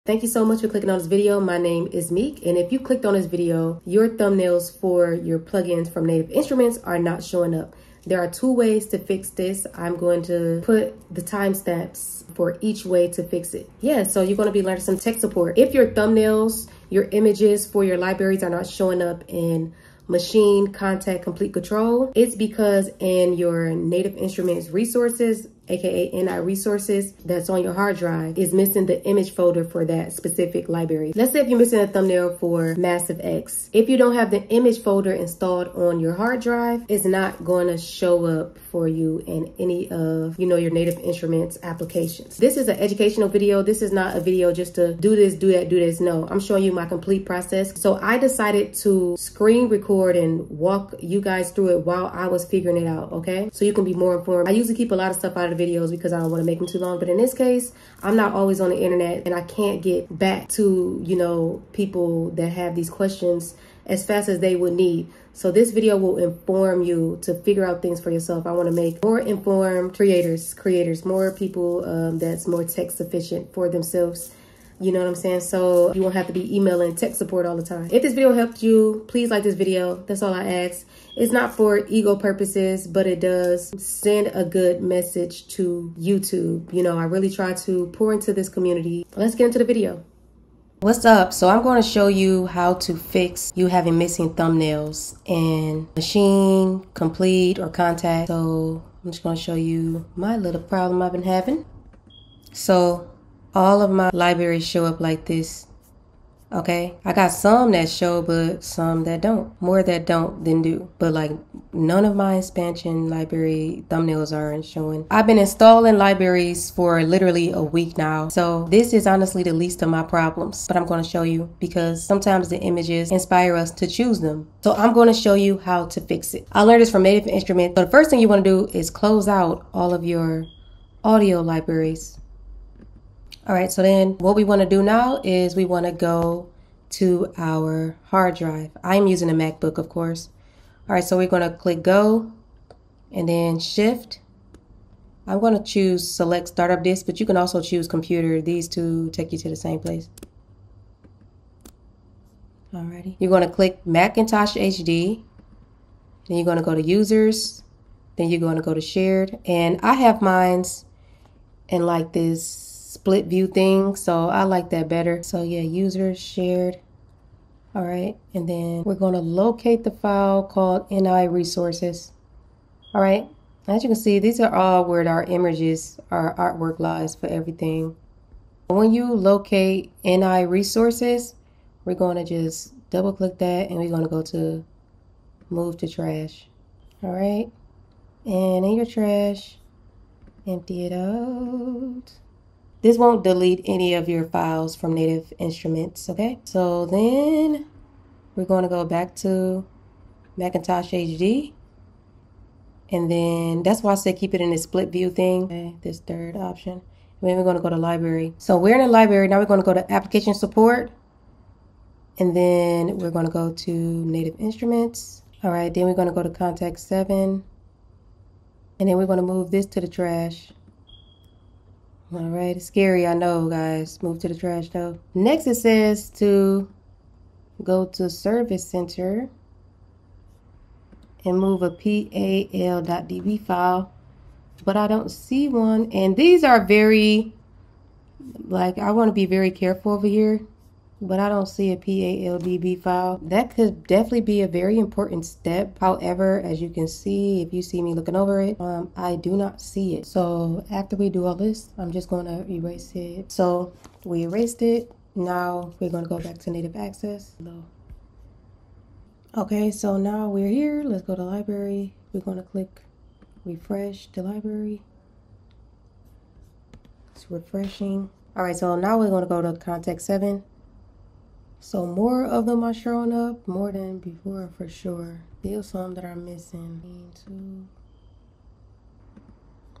Thank you so much for clicking on this video. My name is Meek, and if you clicked on this video, your thumbnails for your plugins from Native Instruments are not showing up. There are two ways to fix this. I'm going to put the timestamps for each way to fix it. Yeah, so you're going to be learning some tech support. If your thumbnails, your images for your libraries are not showing up in Maschine, Kontakt, Complete Control, it's because in your Native Instruments resources, aka NI resources, that's on your hard drive, is missing the image folder for that specific library. Let's say if you're missing a thumbnail for Massive X. If you don't have the image folder installed on your hard drive, it's not going to show up for you in any of, your Native Instruments applications. This is an educational video. This is not a video just to do this, do that, do this. No, I'm showing you my complete process. So I decided to screen record and walk you guys through it while I was figuring it out, okay? So you can be more informed. I usually keep a lot of stuff out of the videos because I don't want to make them too long, but in this case, I'm not always on the internet and I can't get back to, people that have these questions as fast as they would need. So this video will inform you to figure out things for yourself. I want to make more informed creators, more people that's more tech sufficient for themselves. You know what I'm saying? So you won't have to be emailing tech support all the time. If this video helped you, please like this video. That's all I ask. It's not for ego purposes, but it does send a good message to YouTube. I really try to pour into this community. Let's get into the video. What's up? So I'm going to show you how to fix you having missing thumbnails in Maschine, Complete, or Kontakt. So I'm just going to show you my little problem I've been having. So all of my libraries show up like this, okay? I got some that show, but some that don't. More that don't than do. But like none of my expansion library thumbnails aren't showing. I've been installing libraries for literally a week now. So this is honestly the least of my problems, but I'm going to show you because sometimes the images inspire us to choose them. So I'm going to show you how to fix it. I learned this from Native Instruments. So the first thing you want to do is close out all of your audio libraries. All right, so then what we want to do now is we want to go to our hard drive. I'm using a MacBook, of course. All right, so we're going to click go and then shift. I'm going to choose select startup disk, but you can also choose computer. These two take you to the same place. Alrighty. You're going to click Macintosh HD. Then you're going to go to users. Then you're going to go to shared. And I have mine's in like this split view thing, so I like that better. So yeah, users, shared. All right, and then we're going to locate the file called NI resources. All right, as you can see, these are all where our images, our artwork lies for everything. When you locate NI resources, we're going to just double click that and we're going to go to move to trash. All right, and in your trash, empty it out. This won't delete any of your files from Native Instruments, okay? So then we're going to go back to Macintosh HD. And then that's why I said keep it in this split view thing, okay, this third option. And then we're going to go to library. So we're in the library. Now we're going to go to application support. And then we're going to go to Native Instruments. All right, then we're going to go to Kontakt 7. And then we're going to move this to the trash. All right, it's scary, I know, guys. Move to the trash, though. Next, it says to go to Service Center and move a PAL.db file, but I don't see one. And these are very, I want to be very careful over here, but I don't see a PAL.db file. That could definitely be a very important step. However, as you can see, if you see me looking over it, I do not see it. So after we do all this, I'm just going to erase it. So we erased it. Now we're going to go back to native access. Okay, so now we're here. Let's go to library. We're going to click refresh the library. It's refreshing. All right, so now we're going to go to Kontakt 7. So more of them are showing up, more than before for sure. Still some that are missing.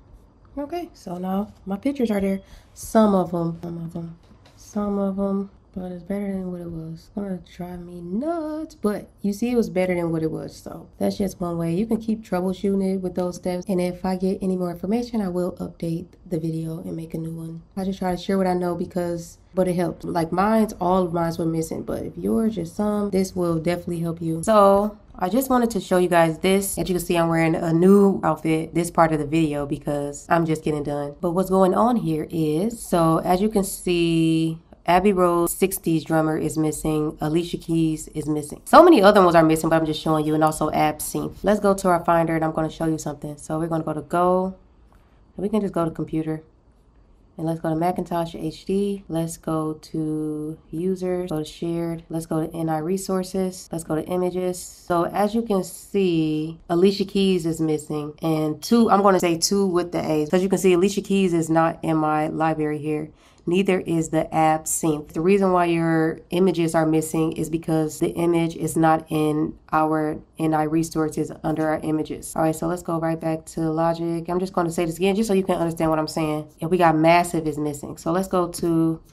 Okay, so now my pictures are there. Some of them but it's better than what it was. It's gonna drive me nuts, but you see it was better than what it was. So that's just one way. You can keep troubleshooting it with those steps, and if I get any more information, I will update the video and make a new one. I just try to share what I know but it helped. Like all of mine were missing, but if yours just some, this will definitely help you. So I just wanted to show you guys this. As you can see, I'm wearing a new outfit this part of the video because I'm just getting done. But what's going on here is, so as you can see, Abbey Road 60s drummer is missing. Alicia Keys is missing. So many other ones are missing, but I'm just showing you, and also Absinthe. Let's go to our Finder, and I'm going to show you something. So we're going to go to Go. We can just go to Computer. And let's go to Macintosh HD. Let's go to Users. Go to Shared. Let's go to NI Resources. Let's go to Images. So as you can see, Alicia Keys is missing. And I'm going to say 2 with the A. So as you can see, Alicia Keys is not in my library here. Neither is the Absinthe. The reason why your images are missing is because the image is not in our NI resources under our images. All right, so let's go right back to Logic. I'm just going to say this again just so you can understand what I'm saying. And we got Massive is missing. So let's go to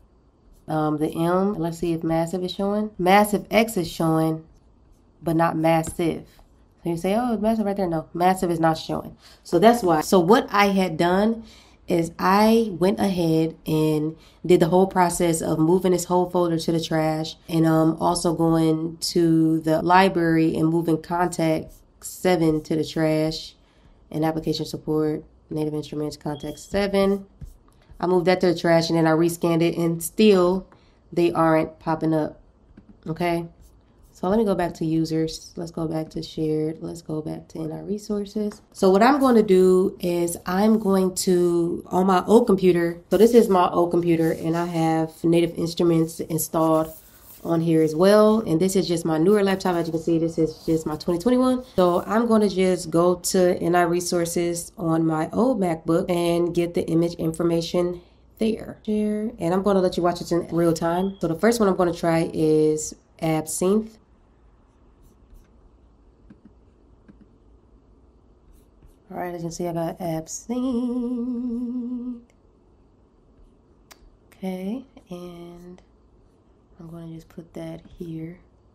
the M. Let's see if Massive is showing. Massive X is showing, but not Massive. So you say, oh, Massive right there. No, Massive is not showing. So that's why. So what I had done is I went ahead and did the whole process of moving this whole folder to the trash, and also going to the library and moving Kontakt 7 to the trash, and application support, Native Instruments, Kontakt 7. I moved that to the trash, and then I rescanned it, and still they aren't popping up. Okay. So let me go back to Users. Let's go back to Shared. Let's go back to NI Resources. So what I'm going to do is I'm going to, on my old computer, so this is my old computer, and I have Native Instruments installed on here as well. And this is just my newer laptop. As you can see, this is just my 2021. So I'm going to just go to NI Resources on my old MacBook and get the image information there. Share. And I'm going to let you watch this in real time. So the first one I'm going to try is Absinthe. All right, as you can see, I got Absinthe. Okay, and I'm going to just put that here.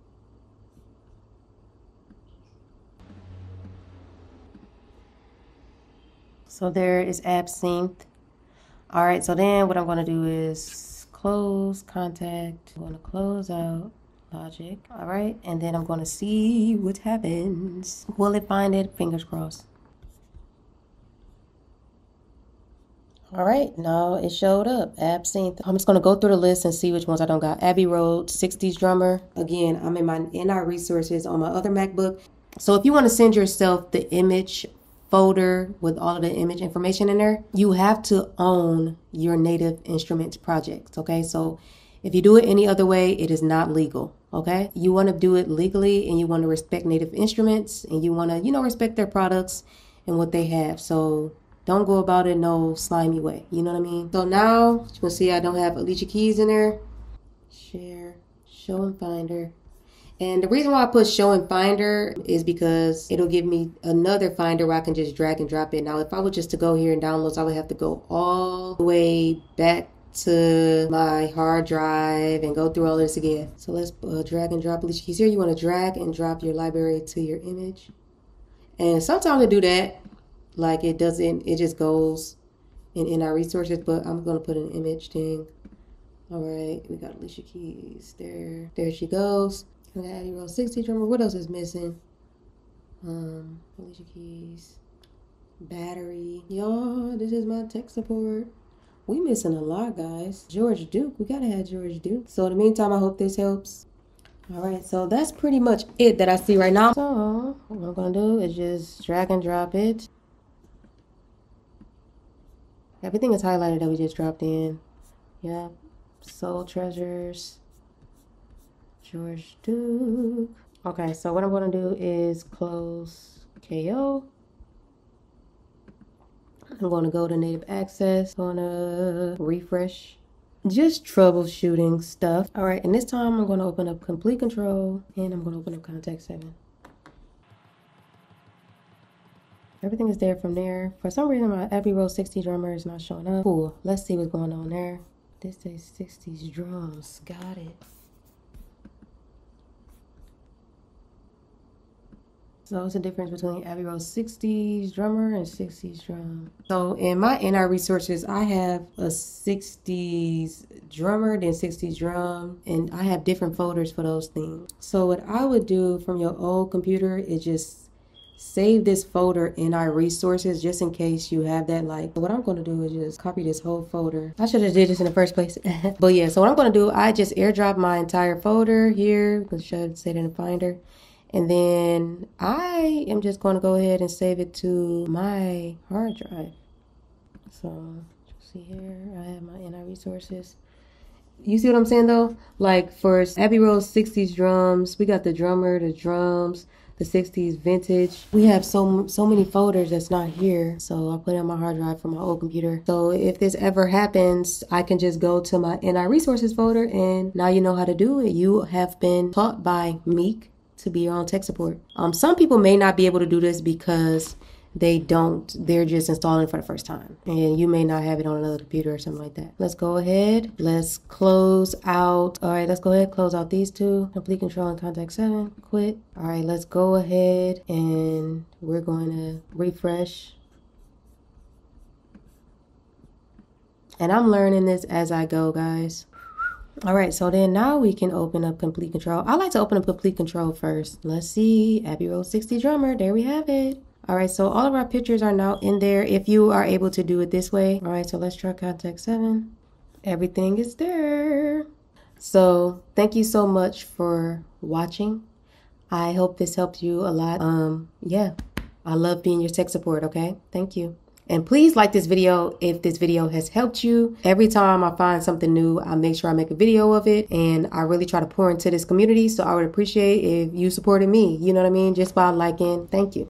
So there is Absinthe. All right, so then what I'm going to do is close Kontakt. I'm going to close out Logic. All right, and then I'm going to see what happens. Will it find it? Fingers crossed. All right, now it showed up, Absinthe. I'm just going to go through the list and see which ones I don't got. Abbey Road, 60s drummer. Again, I'm in my NI resources on my other MacBook. So if you want to send yourself the image folder with all of the image information in there, you have to own your Native Instruments projects, okay? So if you do it any other way, it is not legal, okay? You want to do it legally, and you want to respect Native Instruments, and you want to, respect their products and what they have. So don't go about it no slimy way. You know what I mean? So now you can see I don't have Alicia Keys in there. Share, show and finder. And the reason why I put show and finder is because it'll give me another finder where I can just drag and drop it. Now, if I were just to go here and downloads, I would have to go all the way back to my hard drive and go through all this again. So let's drag and drop Alicia Keys. Here you want to drag and drop your library to your image. And sometimes I do that. Like it just goes in our resources, but I'm going to put an image thing. All right, we got Alicia Keys there. There she goes. We got Abbey Road 60 drummer. What else is missing? Alicia Keys. Battery. Y'all, this is my tech support. We missing a lot, guys. George Duke. We got to have George Duke. So in the meantime, I hope this helps. All right, so that's pretty much it that I see right now. So what I'm going to do is just drag and drop it. Everything is highlighted that we just dropped in. Yeah. Soul Treasures. George Duke. Okay, so what I'm going to do is close KO. I'm going to go to Native Access. I'm going to refresh. Just troubleshooting stuff. All right, and this time I'm going to open up Complete Control, and I'm going to open up Kontakt 7. Everything is there from there. For some reason, my Abbey Road 60 drummer is not showing up. Cool. Let's see what's going on there. This says 60s drums. Got it. So what's the difference between Abbey Road 60s drummer and 60s drum? So in my NR resources, I have a 60s drummer, then 60s drum, and I have different folders for those things. So what I would do from your old computer is just save this folder in our resources just in case you have that. Like, what I'm going to do is just copy this whole folder. I should have did this in the first place. But yeah, so what I'm going to do, I just airdrop my entire folder here, because I should say it in the Finder. And then I am just going to go ahead and save it to my hard drive. So, see here, I have my NI resources. You see what I'm saying though? Like for Abbey Road 60s drums, we got the drummer, the drums, the 60s vintage. We have so many folders that's not here. So I'll put it on my hard drive from my old computer. So if this ever happens, I can just go to my NI resources folder, and now you know how to do it. You have been taught by Meek to be your own tech support. Some people may not be able to do this because they're just installing it for the first time, and you may not have it on another computer or something like that. Let's go ahead, let's close out. All right, let's go ahead, close out these two, complete control and Kontakt 7, quit. All right, let's go ahead and we're going to refresh. And I'm learning this as I go, guys. All right, so then now we can open up complete control. I like to open up complete control first. Let's see, Abbey Road 60 drummer, there we have it. All right, so all of our pictures are now in there if you are able to do it this way. All right, so let's try Kontakt 7. Everything is there. So thank you so much for watching. I hope this helped you a lot. Yeah, I love being your tech support, okay? Thank you. And please like this video if this video has helped you. Every time I find something new, I make sure I make a video of it. And I really try to pour into this community. So I would appreciate if you supported me, you know what I mean? Just by liking. Thank you.